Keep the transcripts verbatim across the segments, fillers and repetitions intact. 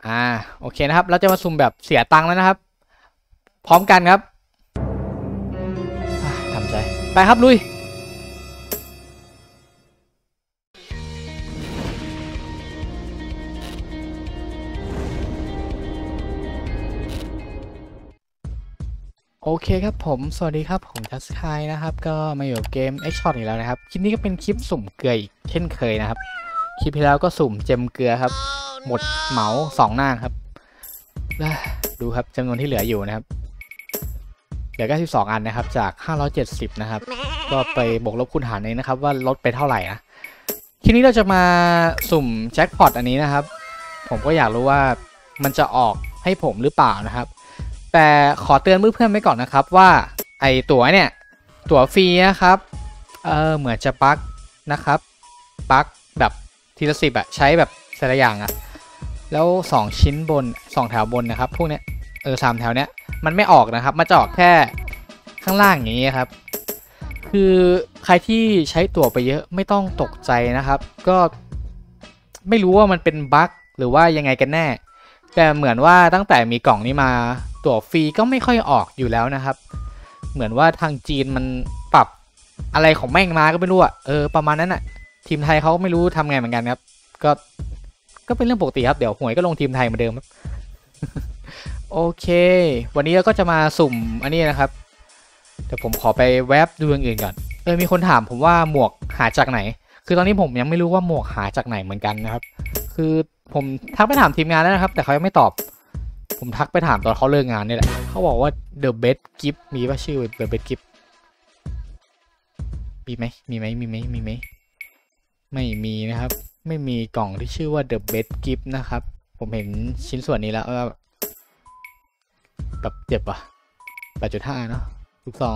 อ่าโอเคนะครับเราจะมาสุ่มแบบเสียตังค์แล้วนะครับพร้อมกันครับทำใจไปครับลุยโอเคครับผมสวัสดีครับผมจัสคายนะครับก็มาอยู่เกม X-Shot อีกแล้วนะครับคลิปนี้ก็เป็นคลิปสุ่มเกลืออีกเช่นเคยนะครับคลิปที่แล้วก็สุ่มเจมเกลือครับหมดเหมาสองหน้าครับดูครับจำนวนที่เหลืออยู่นะครับเหลือแค่สิบสองอันนะครับจากห้าร้อยเจ็ดสิบนะครับก็ไปบวกลบคูณหารเองนะครับว่าลดไปเท่าไหร่นะทีนี้เราจะมาสุ่มแจ็คพอตอันนี้นะครับผมก็อยากรู้ว่ามันจะออกให้ผมหรือเปล่านะครับแต่ขอเตือนเพื่อนๆไว้ก่อนนะครับว่าไอตั๋วเนี่ยตั๋วฟรีนะครับเออเหมือนจะบั๊กนะครับบั๊กแบบทีละสิบอะใช้แบบแต่ละอย่างอะแล้วสองชิ้นบนสองแถวบนนะครับพวกเนี้ยเออสามแถวเนี้ยมันไม่ออกนะครับมันจะออกแค่ข้างล่างอย่างนี้ครับคือใครที่ใช้ตั๋วไปเยอะไม่ต้องตกใจนะครับก็ไม่รู้ว่ามันเป็นบั๊กหรือว่ายังไงกันแน่แต่เหมือนว่าตั้งแต่มีกล่องนี้มาตั๋วฟรีก็ไม่ค่อยออกอยู่แล้วนะครับเหมือนว่าทางจีนมันปรับอะไรของแม่งมาก็ไม่รู้อะเออประมาณนั้นอะทีมไทยเขาไม่รู้ทำไงเหมือนกันครับก็ก็เป็นเรื่องปกติครับเดี๋ยวหวยก็ลงทีมไทยเหมือนเดิมครับ โอเควันนี้เราก็จะมาสุ่มอันนี้นะครับเดี๋ยวผมขอไปแวบดูอย่างอื่นก่อนเออมีคนถามผมว่าหมวกหาจากไหนคือตอนนี้ผมยังไม่รู้ว่าหมวกหาจากไหนเหมือนกันนะครับคือผมทักไปถามทีมงานแล้วนะครับแต่เขายังไม่ตอบผมทักไปถามตอนเขาเลิกงานนี่แหละเขาบอกว่า The Best Gift มีป่ะชื่อ The Best Gift มีไหมมีไหมมีไหมมีไหมไม่มีนะครับไม่มีกล่องที่ชื่อว่า The Best Gift นะครับผมเห็นชิ้นส่วนนี้แล้วแบบเจ็บว่ะ แปดจุดห้า เนาะลูกซอง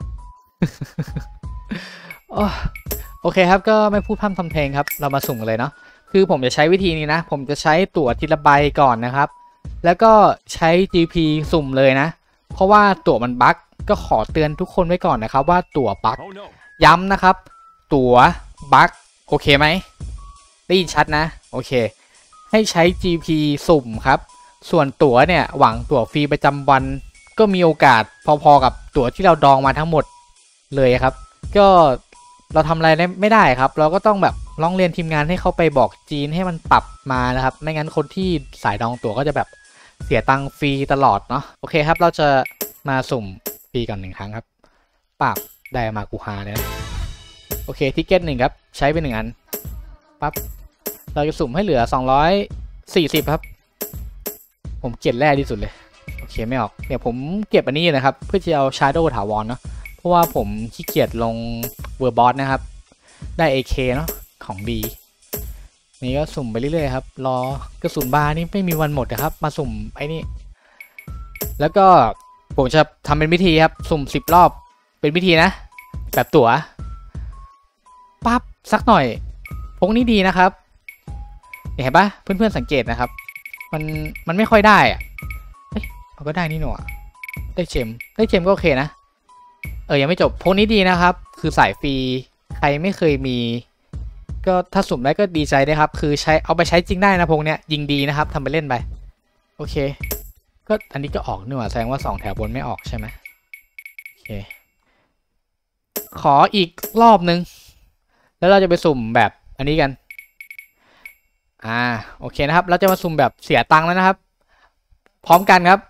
โอเคครับก็ไม่พูดพร่ำทำเพลงครับเรามาสุ่มกันเลยเนาะคือผมจะใช้วิธีนี้นะผมจะใช้ตั๋วทีละใบก่อนนะครับแล้วก็ใช้ จี พี สุ่มเลยนะเพราะว่าตั๋วมันบั๊กก็ขอเตือนทุกคนไว้ก่อนนะครับว่าตั๋วบั๊กย้ำนะครับตั๋วบั๊กโอเคไหมได้ยินชัดนะโอเคให้ใช้ จี พี สุ่มครับส่วนตั๋วเนี่ยหวังตั๋วฟรีประจำวันก็มีโอกาสพอๆกับตั๋วที่เราดองมาทั้งหมดเลยครับก็เราทำอะไรไม่ได้ครับเราก็ต้องแบบร้องเรียนทีมงานให้เขาไปบอกจีนให้มันปรับมานะครับไม่งั้นคนที่สายดองตั๋วก็จะแบบเสียตังค์ฟรีตลอดเนาะโอเคครับเราจะมาสุ่มฟรีก่อนหนึ่งครั้งครับปั๊บได้มากูฮาเลยนะโอเคทิกเก็ตหนึ่งครับใช้ไปหนึ่งอันปั๊บเราจะสุ่มให้เหลือสองร้อยสี่สิบครับผมเกลียดแร่ที่สุดเลยโอเคไม่ออกเนี่ยผมเก็บอันนี้นะครับเพื่อจะเอา Shadow ถาวรเนาะเพราะว่าผมขี้เกียจลงเวอร์บอสนะครับได้ เอ เค เนาะของดีนี่ก็สุ่มไปเรื่อยๆครับรอกระสุนบาร์นี่ไม่มีวันหมดนะครับมาสุ่มไอ้นี่แล้วก็ผมจะทำเป็นวิธีครับสุ่มสิบรอบเป็นวิธีนะแบบตั๋วปั๊บสักหน่อยพวกนี้ดีนะครับเห็นปะเพื่อนๆสังเกตนะครับมันมันไม่ค่อยได้อะเอ้ยมันก็ได้นี่หนูได้เจมได้เจมก็โอเคนะเออยังไม่จบพวกนี้ดีนะครับคือสายฟรีใครไม่เคยมีก็ถ้าสุ่มได้ก็ดีใจได้ครับคือใช้เอาไปใช้จริงได้นะพวกเนี้ยยิงดีนะครับทำไปเล่นไปโอเคก็อันนี้ก็ออกนี่หว่าแสดงว่าสองแถวบนไม่ออกใช่ไหมโอเคขออีกรอบนึงแล้วเราจะไปสุ่มแบบอันนี้กันอ่าโอเคนะครับเราจะมาสุ่มแบบเสียตังค์แล้วนะครับพร้อมกันครับ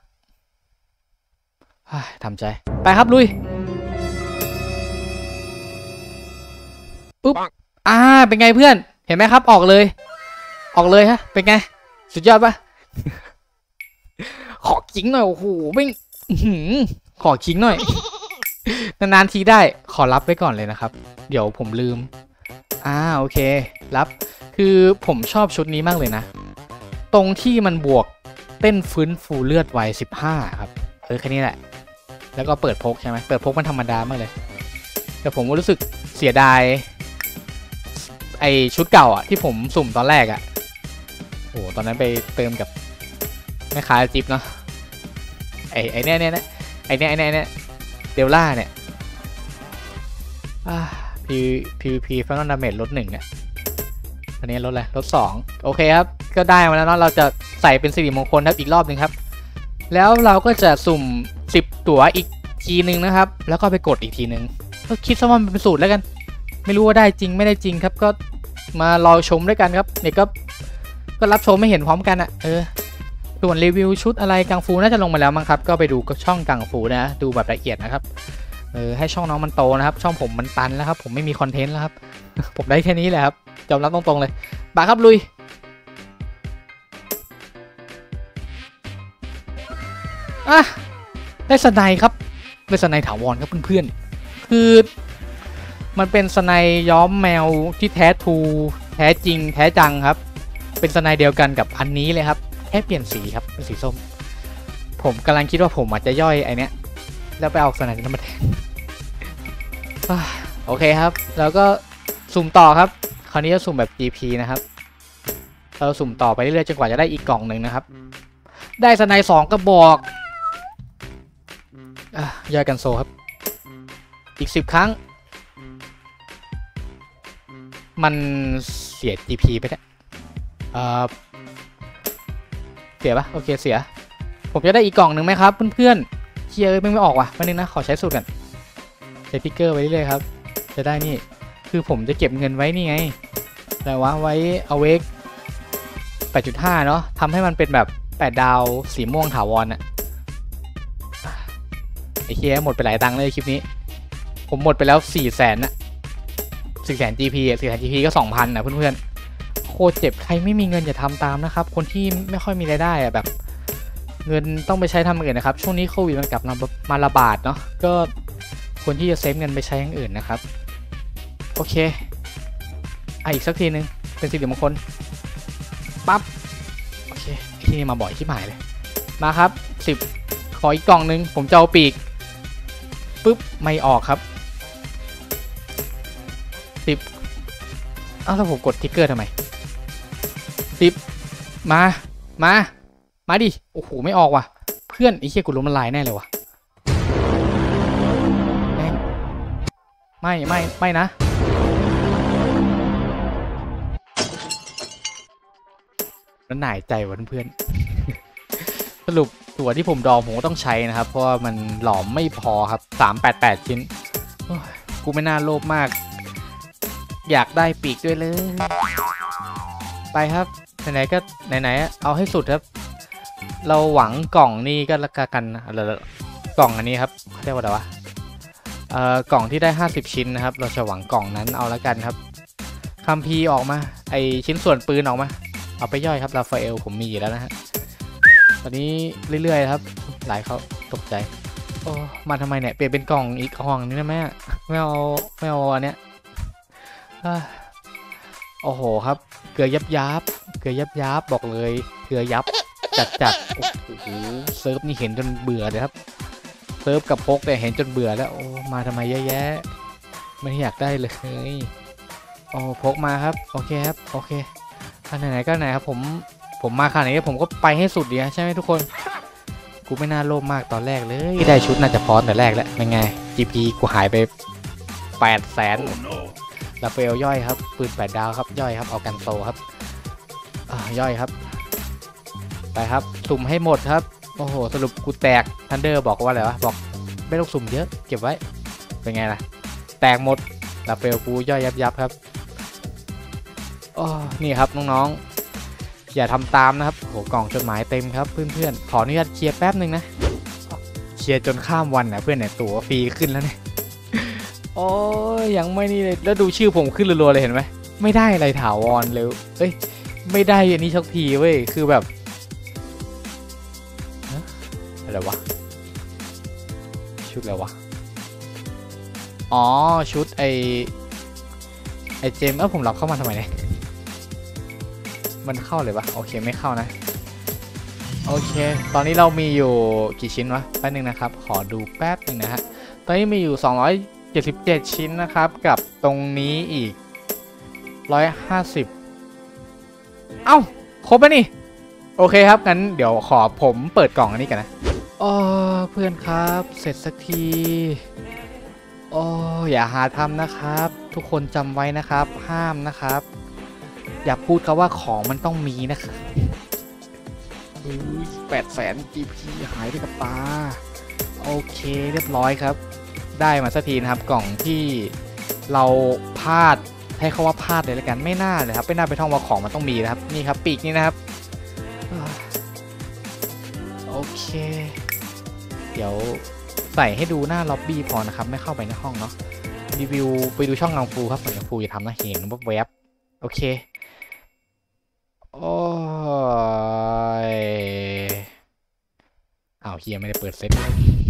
ทำใจไปครับลุยปุ๊บอ่าเป็นไงเพื่อนเห็นไหมครับออกเลยออกเลยฮะเป็นไงสุดยอดปะ ขอขิงหน่อยโอ้โหไม่ขอขิงหน่อย นานๆทีได้ขอรับไว้ก่อนเลยนะครับเดี๋ยวผมลืมอ่าโอเครับคือผมชอบชุดนี้มากเลยนะตรงที่มันบวกเต้นฟื้นฟูเลือดไวสิบห้าครับเออแค่นี้แหละแล้วก็เปิดพกใช่ไหมเปิดพกมันธรรมดามากเลยแต่ผมก็รู้สึกเสียดายไอชุดเก่าอ่ะที่ผมสุ่มตอนแรกอ่ะโอ้ตอนนั้นไปเติมกับแม่ค้าจิ๊บเนาะไอไอเนี้ยเนี้ยไอเนี้ยไอเนี้ยเนี้ยเดลล่าเนี่ยพีพีพีฟังก์ดาเมจลดหนึ่งเนี่ยอันนี้ลดอะไรลดสองโอเคครับก็ได้มาแล้วเนาะเราจะใส่เป็นสิริมงคลครับอีกรอบหนึ่งครับแล้วเราก็จะสุ่มสิบตั๋วอีกทีหนึ่งนะครับแล้วก็ไปกดอีกทีหนึ่งก็คิดซะว่ามันเป็นสูตรแล้วกันไม่รู้ว่าได้จริงไม่ได้จริงครับก็มารอชมด้วยกันครับเนี่ยก็ก็รับชมไม่เห็นพร้อมกันอ่ะเออส่วนรีวิวชุดอะไรกังฟูน่าจะลงมาแล้วมั้งครับก็ไปดูช่องกังฟูนะดูแบบละเอียดนะครับเออให้ช่องน้องมันโตนะครับช่องผมมันตันแล้วครับผมไม่มีคอนเทนต์แล้วครับ ผมได้แค่นี้แหละครับยอมรับตรงๆเลยบาครับลุยอ่ะได้สไนครับได้สไนถาวรครับเพื่อนๆคือมันเป็นสไนย้อมแมวที่แท้ทูแท้จริงแท้จังครับเป็นสไนเดียวกันกับอันนี้เลยครับแค่เปลี่ยนสีครับเป็นสีส้มผมกำลังคิดว่าผมอาจจะย่อยไอเนี้ยแล้วไปเอาสไนนั้นมาแทนโอเคครับแล้วก็สุ่มต่อครับคราวนี้จะสุ่มแบบ จี พี นะครับเราสุ่มต่อไปเรื่อยๆจนกว่าจะได้อีกกล่องหนึ่งนะครับได้สไนสองกระบอกอ่ะย่อยกันโซครับอีกสิบครั้งมันเสีย จี พี ไปแล้วเอ่อเสียปะโอเคเสียผมจะได้อีกกล่องหนึ่งไหมครับเพื่อนๆเชียร์ไม่ไม่ออกว่ะวันนึงนะขอใช้สูตรกันใช้ติ๊กเกอร์ไว้เรื่อยๆครับจะได้นี่คือผมจะเก็บเงินไว้นี่ไงแต่ว่าไว้เอาเวก แปดจุดห้า เนาะทำให้มันเป็นแบบแปดดาวสีม่วงถาวรน่ะไอ้เคียหมดไปหลายตังค์เลยคลิปนี้ผมหมดไปแล้ว สี่แสน น่ะ สี่แสน จี พี อ่ะ สี่แสน จี พี ก็ สองพัน น่ะเพื่อนๆโคตรเจ็บใครไม่มีเงินอย่าทำตามนะครับคนที่ไม่ค่อยมีรายได้อ่ะแบบเงินต้องไปใช้ทำอย่างอื่นนะครับช่วงนี้โควิดมันกลับมาระบาดเนาะก็ควรที่จะเซฟเงินไปใช้อย่างอื่นนะครับโอเคอ่ะอีกสักทีนึงเป็นสิริมงคลปั๊บโอเคที่นี่มาบ่อยชิบหายเลยมาครับสิบขออีกกล่องนึงผมจะเอาปีกปุ๊บไม่ออกครับสิบอ้าวแล้วผมกดทิกเกอร์ทำไมสิบมามามาดิโอ้โหไม่ออกว่ะเพื่อนไอ้เหี้ยกูล้มละลายแน่เลยว่ะแม่งไม่ไม่ไม่นะแล้วหน่ายใจวะเพื่อน สรุปตัวที่ผมดองผมก็ต้องใช้นะครับเพราะว่ามันหลอมไม่พอครับสามแปดแปดชิ้นกูไม่น่าโลภมากอยากได้ปีกด้วยเลยไปครับไหนๆก็ไหนๆเอาให้สุดครับเราหวังกล่องนี่ก็ละกันอะไรกล่องอันนี้ครับเรียกว่าอะไรวะเอ่อกล่องที่ได้ห้าสิบชิ้นนะครับเราจะหวังกล่องนั้นเอาละกันครับคัมภีร์ออกมาไอชิ้นส่วนปืนออกมาเอาไปย่อยครับราฟาเอลผมมีอยู่แล้วนะฮะตอนนี้เรื่อยๆครับหลายเขาตกใจโอ้มาทำไมเนี่ยเปลี่ยนเป็นกล่องอีกกล่องนี้นะแม่ไม่เอาไม่เอาอันเนี้ยโอ้โหครับเกลือยับยับเกลือยับยับบอกเลยเกลือยับจัดจัดโอ้โหเซิร์ฟนี่เห็นจนเบื่อเลยครับเซิร์ฟกับพกแต่เห็นจนเบื่อแล้วโอ้มาทำไมแย่ๆไม่อยากได้เลยโอ้พกมาครับโอเคครับโอเคอันไหนๆก็ไหนครับผมผมมาขนาดนี้ผมก็ไปให้สุดดีใช่ไหมทุกคนกูไม่น่าโลภมากตอนแรกเลยที่ได้ชุดน่าจะพอแต่แรกแล้วเป็นไง จี พี กูหายไปแปดแสนลาเฟลย่อยครับปืนแปดดาวครับย่อยครับเอากันโซครับอ่าย่อยครับไปครับสุ่มให้หมดครับโอ้โหสรุปกูแตกทันเดอร์บอกว่าอะไรวะบอกไม่ต้องสุ่มเยอะเก็บไว้เป็นไงล่ะแตกหมดลาเฟลกูย่อยยับยับครับโอ้นี่ครับน้องๆอย่าทำตามนะครับโหกล่องจดหมายเต็มครับเพื่อนๆขออนุญาตเคลียร์แป๊บนึงนะเคลียร์จนข้ามวันนะเพื่อนเนี่ยตั๋วฟรีขึ้นแล้วเนี่ยโอ้ยยังไม่นี่เลยแล้วดูชื่อผมขึ้นรัวๆเลยเห็นไหมไม่ได้อะไรถาวรเลยเอ้ยไม่ได้อันนี้ชักทีเว้ยคือแบบอะไรวะชุดอะไรวะอ๋อชุดไอไอเจมเออผมล็อกเข้ามาทำไมเนี่ยมันเข้าเลยปะโอเคไม่เข้านะโอเคตอนนี้เรามีอยู่กี่ชิ้นวะแป๊บนึงนะครับขอดูแป๊บนึงนะฮะตอนนี้มีอยู่สองร้อยเจ็ดสิบเจ็ดชิ้นนะครับกับตรงนี้อีกหนึ่งร้อยห้าสิบเอ้าครบแล้วนี่โอเคครับงั้นเดี๋ยวขอผมเปิดกล่องอันนี้กันนะโอ้เพื่อนครับเสร็จสักทีโอ้อย่าหาทำนะครับทุกคนจำไว้นะครับห้ามนะครับอย่าพูดคำว่าของมันต้องมีนะครับแปดแสน จี พี หายไปกับตาโอเคเรียบร้อยครับได้มาสักทีนะครับกล่องที่เราพลาดให้เขาว่าพลาดเลยแล้วกันไม่น่าเลยครับไม่น่าไปท่องว่าของมันต้องมีนะครับนี่ครับปีกนี่นะครับโอเคเดี๋ยวใส่ให้ดูหน้าล็อบบี้พอนะครับไม่เข้าไปในห้องเนาะรีวิวไปดูช่องกังฟูครับผมกังฟูจะทำนะเห็นว่าแวบโอเคโอ้ยอ้าวเฮียไม่ได้เปิดเซ็ต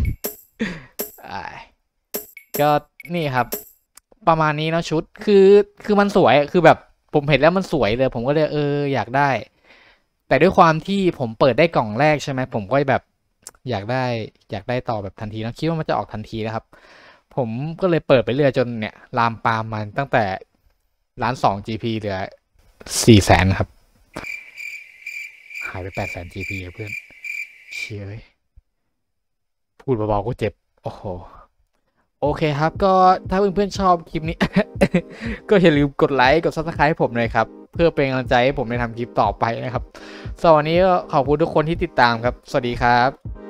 ก็นี่ครับประมาณนี้เนาะชุดคือคือมันสวยคือแบบผมเห็นแล้วมันสวยเลยผมก็เลยเอออยากได้แต่ด้วยความที่ผมเปิดได้กล่องแรกใช่ไหมผมก็แบบอยากได้อยากได้ต่อแบบทันทีนะคิดว่ามันจะออกทันทีนะครับผมก็เลยเปิดไปเรื่อยจนเนี่ยลามปามมันตั้งแต่ล้านสอง จี พี เหลือสี่แสนครับหายไปแปดแสน จี พี เพื่อนเชี่ยพูดเบาๆก็เจ็บโอ้โหโอเคครับก็ถ้าเพื่อนๆชอบคลิปนี้ ก็อย่าลืมกดไลค์กด ซับสไครบ์ ให้ผมเลยครับเพื่อเป็นกำลังใจให้ผมในทำคลิปต่อไปนะครับสำหรับวันนี้ก็ขอบคุณทุกคนที่ติดตามครับสวัสดีครับ